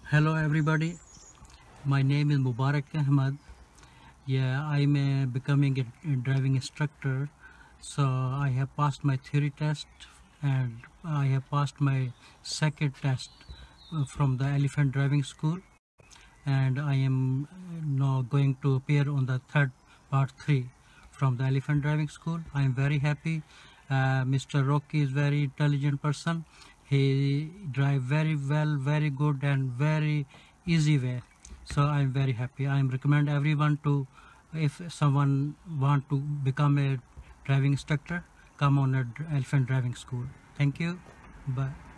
Hello everybody, my name is Mubarak Ahmed. I'm becoming a driving instructor. So I have passed my theory test and I have passed my second test from the Elephant Driving School, and I am now going to appear on the third part 3 from the Elephant Driving School. I am very happy. Mr. Rocky is very intelligent person. He drive very well, very good and very easy way. So I am very happy. I recommend everyone to, if someone want to become a driving instructor, come on a Elephant Driving School. Thank you. Bye.